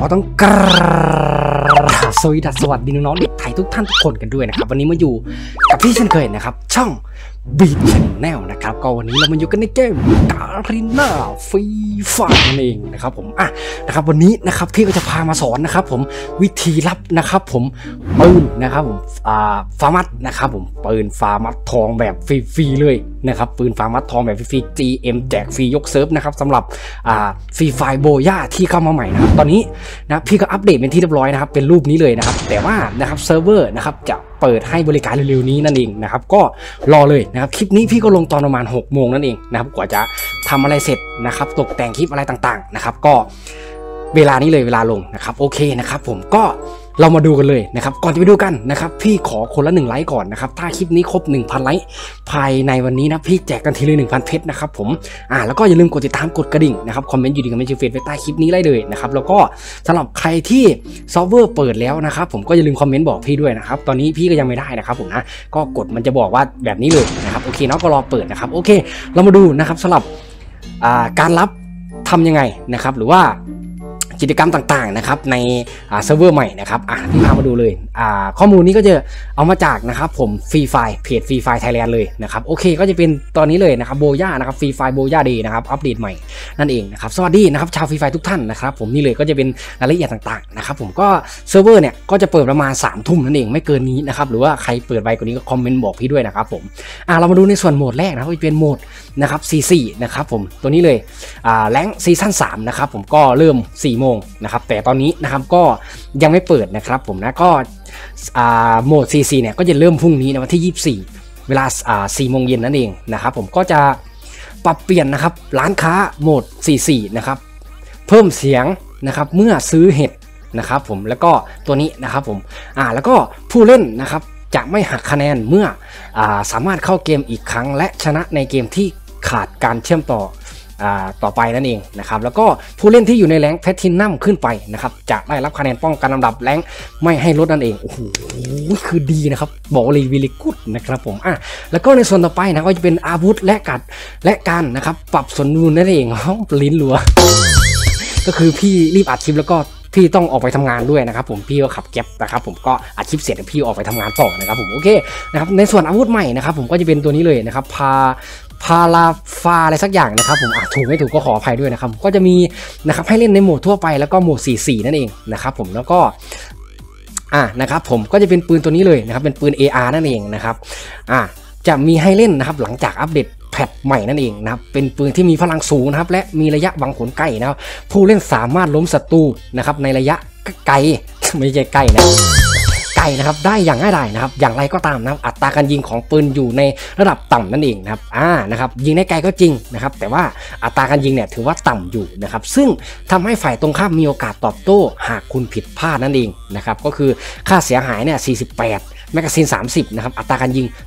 ต้องกราบสวัสดีน้องๆเด็กไทยทุกท่านทุกคนกันด้วยนะครับวันนี้มาอยู่กับพี่เช่นเคยนะครับช่องบีทแนลนะครับก็วันนี้เรามาอยู่กันในเกมการีนาฟรีไฟนั่นเองนะครับผมนะครับวันนี้นะครับพี่ก็จะพามาสอนนะครับผมวิธีรับนะครับผมปืนนะครับผมฟาร์มัสนะครับผมปืนฟาร์มัสทองแบบฟรีๆเลยนะครับปืนฟาร์มัสทองแบบฟรีๆ GM แจกฟรียกเซิร์ฟนะครับสำหรับฟรีไฟโบย่าที่เข้ามาใหม่นะครับตอนนี้นะพี่ก็อัปเดตเป็นที่เรียบร้อยนะครับเป็นรูปนี้เลยนะครับแต่ว่านะครับเซิร์ฟเวอร์นะครับจะเปิดให้บริการเร็วๆนี้นั่นเองนะครับก็รอเลยนะครับคลิปนี้พี่ก็ลงตอนประมาณ6 โมงนั่นเองนะครับกว่าจะทำอะไรเสร็จนะครับตกแต่งคลิปอะไรต่างๆนะครับก็เวลานี้เลยเวลาลงนะครับโอเคนะครับผมก็เรามาดูกันเลยนะครับก่อนจะไปดูกันนะครับพี่ขอคนละ1 ไลค์ก่อนนะครับถ้าคลิปนี้ครบ 1,000 ไลค์ภายในวันนี้นะพี่แจกกันทีเลย1,000 เพชรนะครับผมแล้วก็อย่าลืมกดติดตามกดกระดิ่งนะครับคอมเมนต์อยู่ดีคอมเมนต์ชื่อเฟซไว้ใต้คลิปนี้ได้เลยนะครับแล้วก็สำหรับใครที่ซอฟต์แวร์เปิดแล้วนะครับผมก็อย่าลืมคอมเมนต์บอกพี่ด้วยนะครับตอนนี้พี่ก็ยังไม่ได้นะครับผมนะก็กดมันจะบอกว่าแบบนี้เลยนะครับโอเคเนาะก็รอเปิดนะครับโอเคเรามาดูนะครับสำหรับการรับทำยังไงนะครับหรือว่ากิจกรรมต่างๆนะครับในเซิร์ฟเวอร์ใหม่นะครับที่พามาดูเลยข้อมูลนี้ก็จะเอามาจากนะครับผมฟรีไฟเพจฟรีไฟไทยแลนด์เลยนะครับโอเคก็จะเป็นตอนนี้เลยนะครับโบย่านะครับฟรีไฟโบย่าเดย์นะครับอัปเดตใหม่นั่นเองนะครับสวัสดีนะครับชาวฟรีไฟทุกท่านนะครับผมนี่เลยก็จะเป็นรายละเอียดต่างๆนะครับผมก็เซิร์ฟเวอร์เนี่ยก็จะเปิดประมาณ3 ทุ่มนั่นเองไม่เกินนี้นะครับหรือว่าใครเปิดไวกว่านี้ก็คอมเมนต์บอกพี่ด้วยนะครับผมเรามาดูในส่วนโหมดแรกนะครับเป็นโหมดนะครับ C4 นะครับผมตัวนี้เลยแรงซีซั่น3นะครับผมก็เริ่ม4 โมงนะครับแต่ตอนนี้นะครับก็ยังไม่เปิดนะครับผมนะก็โหมด C4 เนี่ยก็จะเริ่มพรุ่งนี้นะวันที่24 เวลา4 โมงเย็นนั่นเองนะครับผมก็จะปรับเปลี่ยนนะครับร้านค้าโหมด C4 นะครับเพิ่มเสียงนะครับเมื่อซื้อเห็ดนะครับผมแล้วก็ตัวนี้นะครับผมแล้วก็ผู้เล่นนะครับจะไม่หักคะแนนเมื่อสามารถเข้าเกมอีกครั้งและชนะในเกมที่ขาดการเชื่อมต่อไปนั่นเองนะครับแล้วก็ผู้เล่นที่อยู่ในแรงค์แพทินัมขึ้นไปนะครับจะได้รับคะแนนป้องกันลำดับแรงค์ไม่ให้ลดนั่นเองโอ้โหคือดีนะครับบอกเลยวิลิกุดนะครับผมแล้วก็ในส่วนต่อไปนะก็จะเป็นอาวุธและการนะครับปรับสมดุลนั่นเองลิ้นรัวก็คือพี่รีบอัดคลิปแล้วก็พี่ต้องออกไปทำงานด้วยนะครับผมพี่ก็ขับแก๊ปนะครับผมก็อัดคลิปเสร็จพี่ออกไปทำงานต่อนะครับผมโอเคนะครับในส่วนอาวุธใหม่นะครับผมก็จะเป็นตัวนี้เลยนะครับพาราฟาอะไรสักอย่างนะครับผมถูกไม่ถูกก็ขออภัยด้วยนะครับก็จะมีนะครับให้เล่นในโหมดทั่วไปแล้วก็โหมด 4-4 นั่นเองนะครับผมแล้วก็นะครับผมก็จะเป็นปืนตัวนี้เลยนะครับเป็นปืน AR นั่นเองนะครับจะมีให้เล่นนะครับหลังจากอัปเดตแพทใหม่นั่นเองนะครับเป็นปืนที่มีพลังสูงนะครับและมีระยะวังผลใกล้นะครับผู้เล่นสามารถล้มศัตรูนะครับในระยะไกลไม่ใช่ใกล้นะไกลนะครับได้อย่างง่ายดายนะครับอย่างไรก็ตามนะครับอัตราการยิงของปืนอยู่ในระดับต่ำนั่นเองนะครับนะครับยิงได้ไกลก็จริงนะครับแต่ว่าอัตราการยิงเนี่ยถือว่าต่ำอยู่นะครับซึ่งทำให้ฝ่ายตรงข้ามมีโอกาสตอบโต้หากคุณผิดพลาดนั่นเองนะครับก็คือค่าเสียหายเนี่ย48แมกกาซีน30นะครับอัตราการยิง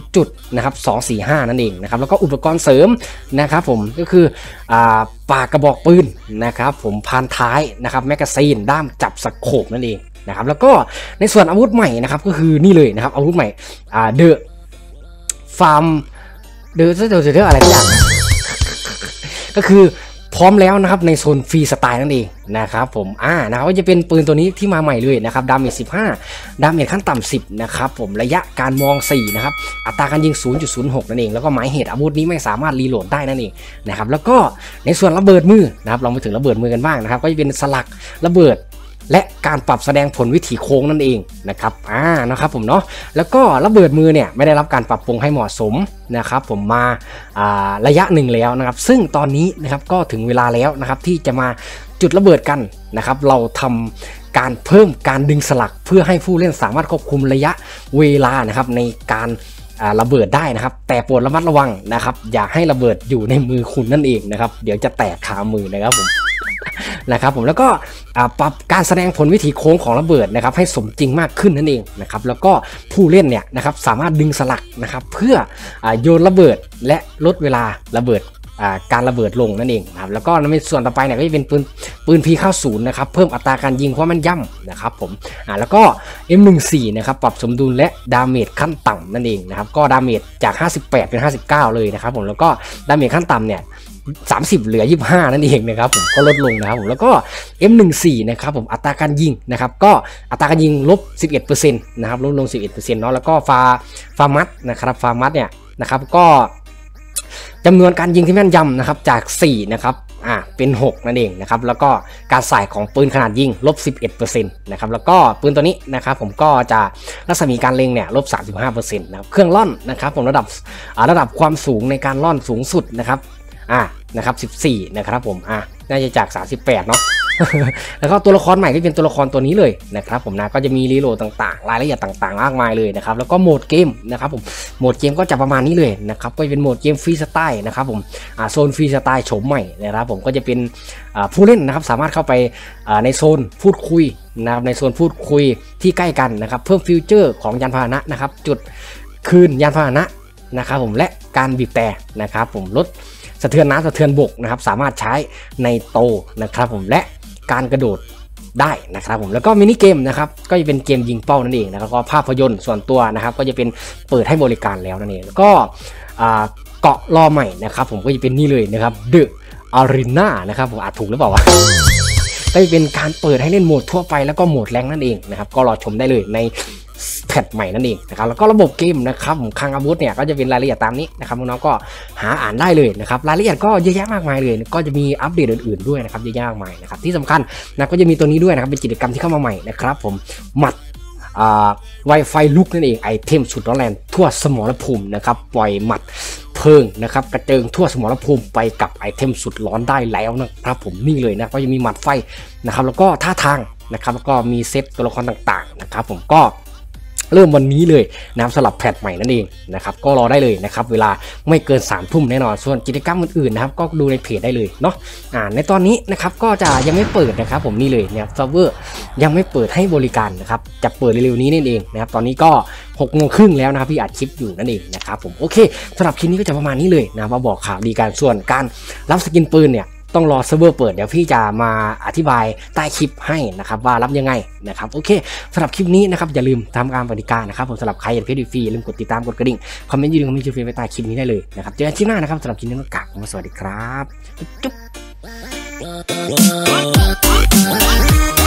0.245นั่นเองนะครับแล้วก็อุปกรณ์เสริมนะครับผมก็คือปากกระบอกปืนนะครับผมพานท้ายนะครับแมกกาซีนด้ามจับสโคปนั่นเองนะครับแล้วก็ในส่วนอาวุธใหม่นะครับก็คือนี่เลยนะครับอาวุธใหม่เดอะฟาร์มเดอะอะไรทุกอย่างก็คือพร้อมแล้วนะครับในโซนฟรีสไตล์นั่นเองนะครับผมนะครับก็จะเป็นปืนตัวนี้ที่มาใหม่เลยนะครับดาเมจ15ดาเมจขั้นต่ำ10นะครับผมระยะการมอง4นะครับอัตราการยิง 0.06 นั่นเองแล้วก็หมายเหตุอาวุธนี้ไม่สามารถรีโหลดได้นั่นเองนะครับแล้วก็ในส่วนระเบิดมือนะครับเรามาถึงระเบิดมือกันบ้างนะครับก็จะเป็นสลักระเบิดและการปรับแสดงผลวิถีโค้งนั่นเองนะครับนะครับผมเนาะแล้วก็ระเบิดมือเนี่ยไม่ได้รับการปรับปรุงให้เหมาะสมนะครับผมมาระยะหนึ่งแล้วนะครับซึ่งตอนนี้นะครับก็ถึงเวลาแล้วนะครับที่จะมาจุดระเบิดกันนะครับเราทำการเพิ่มการดึงสลักเพื่อให้ผู้เล่นสามารถควบคุมระยะเวลานะครับในการระเบิดได้นะครับแต่โปรดระมัดระวังนะครับอย่าให้ระเบิดอยู่ในมือคุณนั่นเองนะครับเดี๋ยวจะแตกคามือนะครับผมนะครับผมแล้วก็ปรับการแสดงผลวิถีโค้งของระเบิดนะครับให้สมจริงมากขึ้นนั่นเองนะครับแล้วก็ผู้เล่นเนี่ยนะครับสามารถดึงสลักนะครับเพื่อโยนระเบิดและลดเวลาระเบิดการระเบิดลงนั่นเองนะครับแล้วก็ในส่วนต่อไปเนี่ยก็จะเป็นปืน P90 นะครับเพิ่มอัตราการยิงความแม่นยำนะครับผมแล้วก็ M14 นะครับปรับสมดุลและดาเมจขั้นต่ำนั่นเองนะครับก็ดาเมจจาก58เป็น59เลยนะครับผมแล้วก็ดาเมจขั้นต่ำเนี่ย 30เหลือ25นั่นเองนะครับผมก็ลดลงนะครับผมแล้วก็ M14 นะครับผมอัตราการยิงนะครับก็อัตราการยิงลบ 11% นะครับลดลง 11% เนาะแล้วก็ฟาร์มัสนะครับฟาร์มัสเนี่ยนะครับก็จำนวนการยิงที่แม่นยำนะครับจาก4นะครับเป็น6นั่นเองนะครับแล้วก็การใส่ของปืนขนาดยิงลบ 11% นะครับแล้วก็ปืนตัวนี้นะครับผมก็จะรัศมีการเล็งเนี่ยลบ 35% นะครับเครื่องล่อนนะครับผมระดับความสูงในการล่อนสูงสุดนะครับนะครับ14นะครับผมน่าจะจาก38เนาะ แล้วก็ตัวละครใหม่ก็เป็นตัวละครตัวนี้เลยนะครับผมนะก็จะมีรีโหลดต่างๆรายละเอียดต่างๆมากมายเลยนะครับแล้วก็โหมดเกมนะครับผมโหมดเกมก็จะประมาณนี้เลยนะครับก็เป็นโหมดเกมฟรีสไตล์นะครับผมโซนฟรีสไตล์โฉมใหม่นะครับผมก็จะเป็นผู้เล่นนะครับสามารถเข้าไปในโซนพูดคุยนะครับในโซนพูดคุยที่ใกล้กันนะครับเพิ่มฟิวเจอร์ของยานพาหนะนะครับจุดคืนยานพาหนะนะครับผมและการบีบแต่นะครับผมลดสะเทือนน้ำสะเทือนบกนะครับสามารถใช้ในโตนะครับผมและการกระโดดได้นะครับผมแล้วก็มินิเกมนะครับก็จะเป็นเกมยิงเป้านั่นเองนะครับก็ภาพยนตร์ส่วนตัวนะครับก็จะเป็นเปิดให้บริการแล้วนั่นเองแล้วก็เกาะรอใหม่นะครับผมก็จะเป็นนี่เลยนะครับ The Arena นะครับผมถูกหรือเปล่าวะ ก็จะเป็นการเปิดให้เล่นโหมดทั่วไปแล้วก็โหมดแรงนั่นเองนะครับก็รอชมได้เลยในแพทใหม่นั่นเองนะครับแล้วก็ระบบเกมนะครับผมคลังอาวุธเนี่ยก็จะเป็นรายละเอียดตามนี้นะครับน้องๆก็หาอ่านได้เลยนะครับรายละเอียดก็เยอะแยะมากมายเลยก็จะมีอัปเดตอื่นๆด้วยนะครับเยอะแยะมากมายนะครับที่สำคัญนะก็จะมีตัวนี้ด้วยนะครับเป็นกิจกรรมที่เข้ามาใหม่นะครับผมหมัดWi-Fi ลุกนั่นเองไอเทมสุดร้อนแรงทั่วสมรภูมินะครับปล่อยหมัดเพลิงนะครับกระเจิงทั่วสมรภูมิไปกับไอเทมสุดร้อนได้แล้วนะครับผมนี่เลยนะก็จะมีหมัดไฟนะครับแล้วก็ท่าทางนะครับแล้วก็มีเซตตัวละครต่างๆนะครับผมก็เริ่มวันนี้เลยนะครับสำหรับแพทใหม่นั่นเองนะครับก็รอได้เลยนะครับเวลาไม่เกิน3 ทุ่มแน่นอนส่วนกิจกรรมอื่นๆนะครับก็ดูในเพจได้เลยเนาะในตอนนี้นะครับก็จะยังไม่เปิดนะครับผมนี่เลยเนี่ยเซิร์ฟเวอร์ยังไม่เปิดให้บริการนะครับจะเปิดเร็วๆนี้นั่นเองนะครับตอนนี้ก็6:30แล้วนะครับพี่อัดคลิปอยู่นั่นเองนะครับผมโอเคสำหรับคลิปนี้ก็จะประมาณนี้เลยนะมาบอกข่าวดีการส่วนการรับสกินปืนเนี่ยต้องรอเซิร์ฟเวอร์เปิดเดี๋ยวพี่จะมาอธิบายใต้คลิปให้นะครับว่ารับยังไงนะครับโอเคสำหรับคลิปนี้นะครับอย่าลืมทำการบริการนะครับผมสำหรับใครอยากเพจฟรีลืมกดติดตามกดกระดิ่งคอมเมนต์ยืนคอมเมนต์ชื่อเฟซไว้ใต้คลิปนี้ได้เลยนะครับเจอกันคลิปหน้านะครับสำหรับคลิปนี้ต้องกลับมาสวัสดีครับจุ๊บ